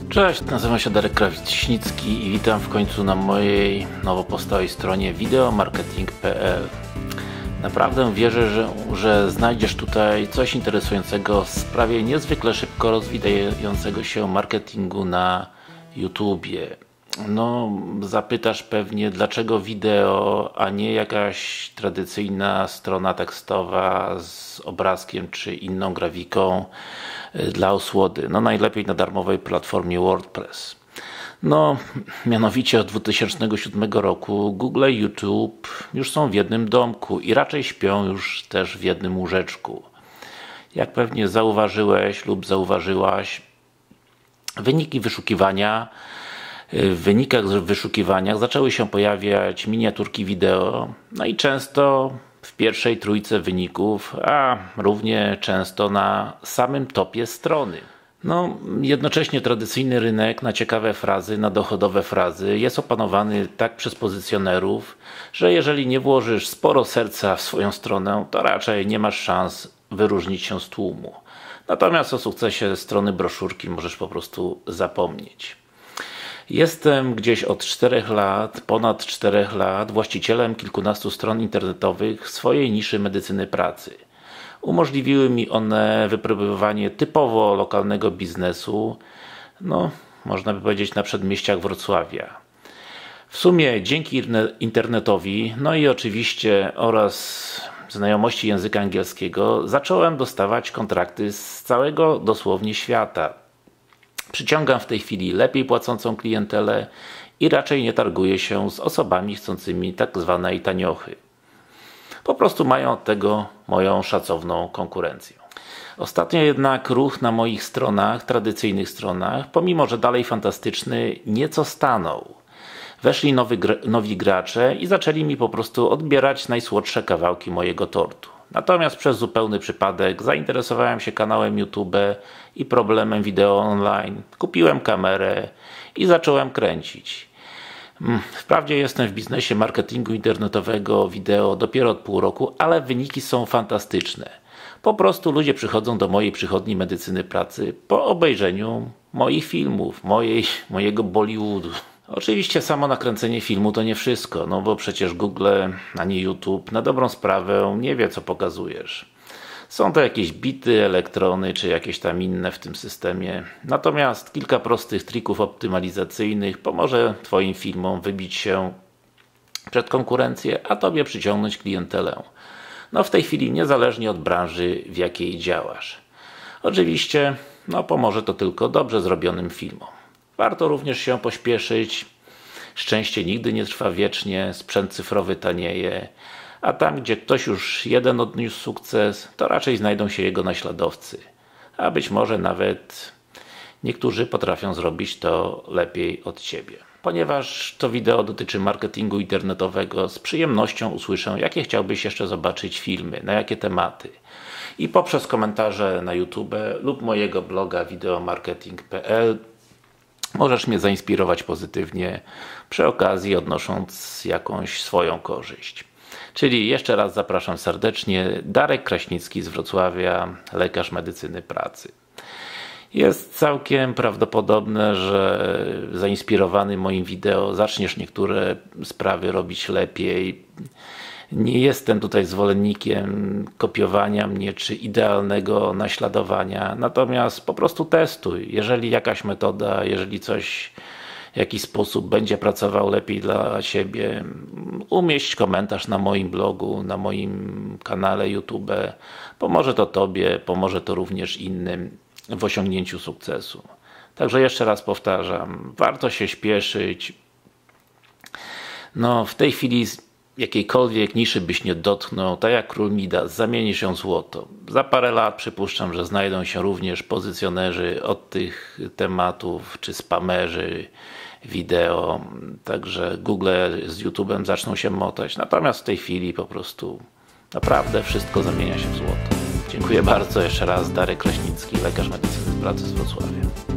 Cześć, nazywam się Darek Krawicznicki i witam w końcu na mojej nowo powstałej stronie wideomarketing.pl. Naprawdę wierzę, że znajdziesz tutaj coś interesującego w sprawie niezwykle szybko rozwijającego się marketingu na YouTubie. No, zapytasz pewnie, dlaczego wideo, a nie jakaś tradycyjna strona tekstowa z obrazkiem czy inną grafiką dla osłody. No, najlepiej na darmowej platformie WordPress. No, mianowicie od 2007 roku Google i YouTube już są w jednym domku i raczej śpią już też w jednym łóżeczku. Jak pewnie zauważyłeś lub zauważyłaś, wyniki wyszukiwania w wynikach wyszukiwania zaczęły się pojawiać miniaturki wideo, no i często w pierwszej trójce wyników, a równie często na samym topie strony. No, jednocześnie tradycyjny rynek na ciekawe frazy, na dochodowe frazy jest opanowany tak przez pozycjonerów, że jeżeli nie włożysz sporo serca w swoją stronę, to raczej nie masz szans wyróżnić się z tłumu. Natomiast o sukcesie strony broszurki możesz po prostu zapomnieć. Jestem gdzieś od 4 lat, ponad 4 lat, właścicielem kilkunastu stron internetowych w swojej niszy medycyny pracy. Umożliwiły mi one wypróbowanie typowo lokalnego biznesu, no, można by powiedzieć na przedmieściach Wrocławia. W sumie dzięki internetowi, no i oczywiście oraz znajomości języka angielskiego, zacząłem dostawać kontrakty z całego dosłownie świata. Przyciągam w tej chwili lepiej płacącą klientelę i raczej nie targuję się z osobami chcącymi tak zwanej taniochy. Po prostu mają od tego moją szacowną konkurencję. Ostatnio jednak ruch na moich stronach, tradycyjnych stronach, pomimo że dalej fantastyczny, nieco stanął. Weszli nowi gracze i zaczęli mi po prostu odbierać najsłodsze kawałki mojego tortu. Natomiast przez zupełny przypadek zainteresowałem się kanałem YouTube i problemem wideo online. Kupiłem kamerę i zacząłem kręcić. Wprawdzie jestem w biznesie marketingu internetowego wideo dopiero od pół roku, ale wyniki są fantastyczne. Po prostu ludzie przychodzą do mojej przychodni medycyny pracy po obejrzeniu moich filmów, mojego Bollywoodu. Oczywiście samo nakręcenie filmu to nie wszystko, no bo przecież Google, a nie YouTube, na dobrą sprawę nie wie, co pokazujesz. Są to jakieś bity, elektrony, czy jakieś tam inne w tym systemie. Natomiast kilka prostych trików optymalizacyjnych pomoże Twoim filmom wybić się przed konkurencję, a Tobie przyciągnąć klientelę. No w tej chwili niezależnie od branży, w jakiej działasz. Oczywiście, no pomoże to tylko dobrze zrobionym filmom. Warto również się pośpieszyć. Szczęście nigdy nie trwa wiecznie, sprzęt cyfrowy tanieje, a tam, gdzie ktoś już jeden odniósł sukces, to raczej znajdą się jego naśladowcy. A być może nawet niektórzy potrafią zrobić to lepiej od Ciebie. Ponieważ to wideo dotyczy marketingu internetowego, z przyjemnością usłyszę, jakie chciałbyś jeszcze zobaczyć filmy, na jakie tematy. I poprzez komentarze na YouTube lub mojego bloga wideomarketing.pl możesz mnie zainspirować pozytywnie, przy okazji odnosząc jakąś swoją korzyść. Czyli jeszcze raz zapraszam serdecznie, Darek Kraśnicki z Wrocławia, lekarz medycyny pracy. Jest całkiem prawdopodobne, że zainspirowany moim wideo zaczniesz niektóre sprawy robić lepiej. Nie jestem tutaj zwolennikiem kopiowania mnie czy idealnego naśladowania, natomiast po prostu testuj. Jeżeli jakaś metoda, jeżeli coś w jakiś sposób będzie pracował lepiej dla siebie, umieść komentarz na moim blogu, na moim kanale YouTube. Pomoże to Tobie, pomoże to również innym w osiągnięciu sukcesu. Także jeszcze raz powtarzam, warto się śpieszyć. No, w tej chwili jakiejkolwiek niszy byś nie dotknął, tak jak król Midas, zamienisz ją w złoto. Za parę lat przypuszczam, że znajdą się również pozycjonerzy od tych tematów, czy spamerzy wideo, także Google z YouTube'em zaczną się motać, natomiast w tej chwili po prostu naprawdę wszystko zamienia się w złoto. Dziękuję bardzo, jeszcze raz Darek Kraśnicki, lekarz medycyny pracy z Wrocławia.